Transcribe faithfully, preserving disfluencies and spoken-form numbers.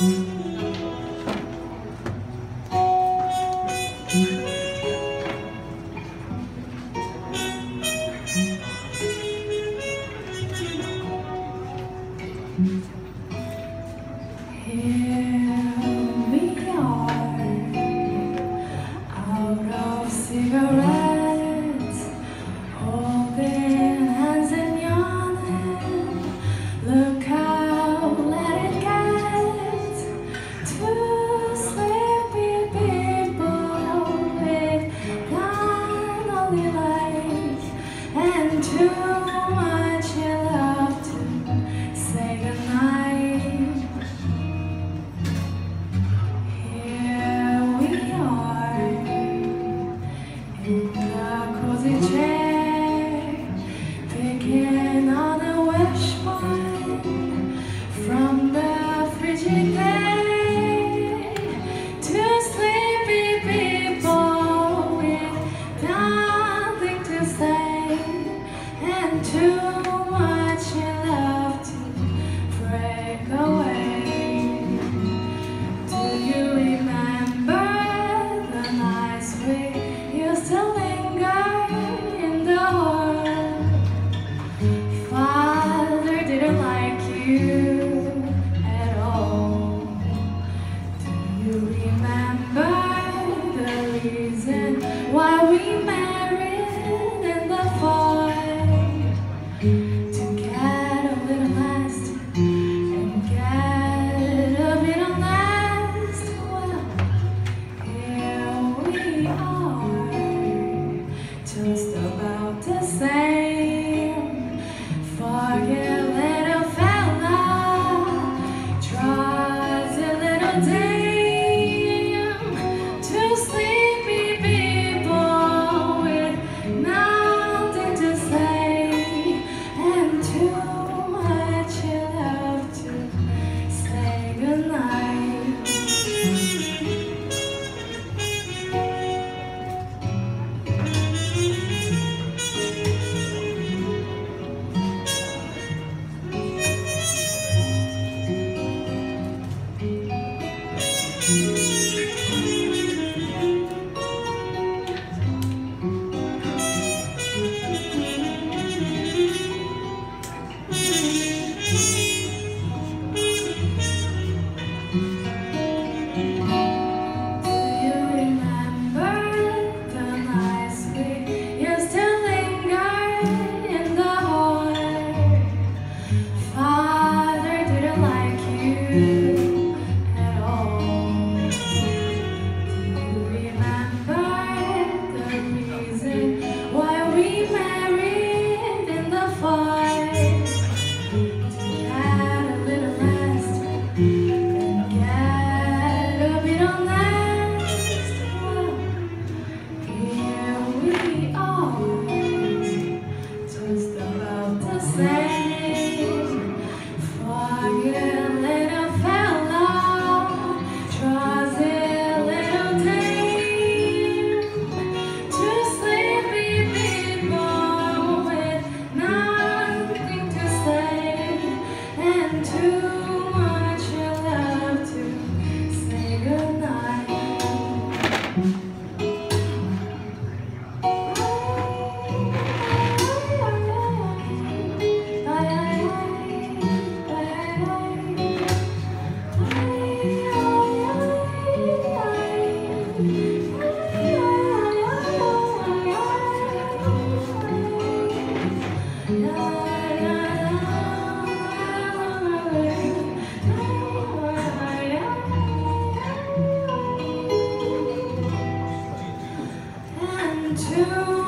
Cigarettes, holding hands and yawning. Look how let it get to sleepy people with gone only life and too much love to say goodnight. Here we are in the cozy chair, picking on a wishbone from the Frigidaire. Two sleepy people with nothing to say and too much love to break away. Do you remember the nights we used to linger in the hall? Father didn't like you at all. Do you remember the reason why we married in the fall? To get a little last and get a little last. Well, here we are, just about the same. Forget little fella, tries a little dame. Two sleepy people with nothing to say and too much love to say goodnight. To